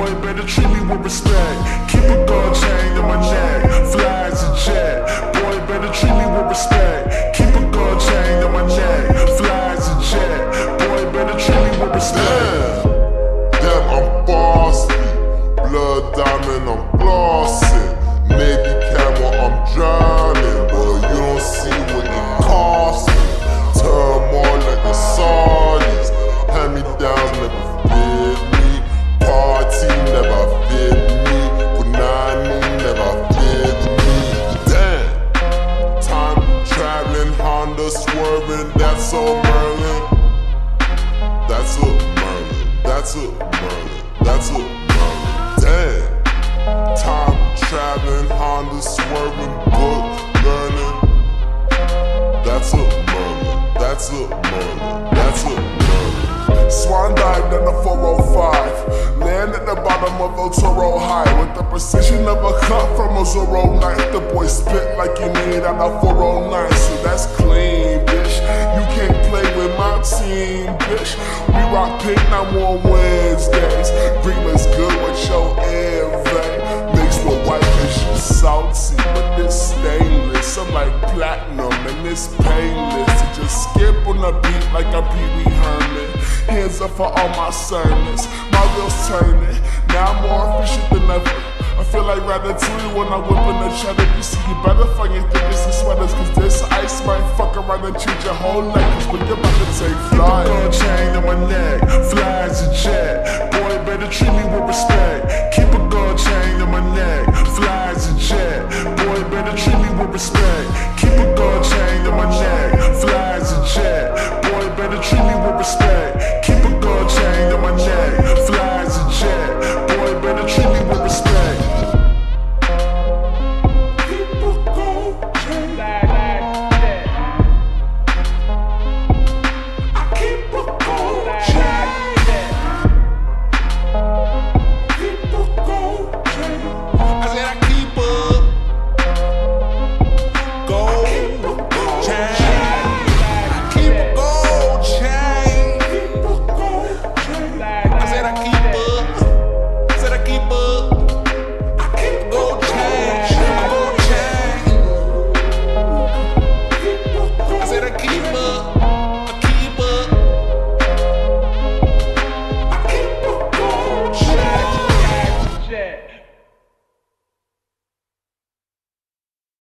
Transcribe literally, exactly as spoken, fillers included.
boy, better treat me with respect. Keep a gold chain on my neck, fly as a jet. Boy, better treat me with respect. Keep a gold chain on my neck, fly as a jet. Boy, better treat me with respect. Damn, I'm bossy. Blood diamond, I'm glossing. Navy camel, I'm drowning. But you don't see what it costs me. Turmoil like the Saudis. Hand me downs never fit me. Party never fit me. Punani never fit me. Damn. Time traveling, Honda swerving. That's all Merlin. That's a Merlin. That's a Merlin. That's a Merlin. Damn. Time traveling, Honda swerving, book learning. That's a Merlin. That's a Merlin. That's a Merlin. Swan dived in the four oh five. Land at the bottom of El Toro High. With the precision of a cut from a Zorro knife. The boy spit like you made on a four oh nine. So that's clean, bitch. You can't play with my team, bitch. We rock pink now on Wednesdays. Green is good with your envy. Mixed with white cause you salty. But this stainless, I'm like platinum and it's painless. To just skip on the beat like a Pee Wee Herman. Hands up for all my sermons. My wheels turning. Now I'm more efficient than ever. I feel like Ratatouille when I whip in the cheddar. You see, you better find your thickest and sweaters. Cause this ice might fuck around and change your whole life. Cause when you're about to take flight. Keep a gold chain on my neck, fly as a jet. Boy, better treat me with respect. Keep a gold chain on my neck, fly as a jet. Boy, better treat me with respect.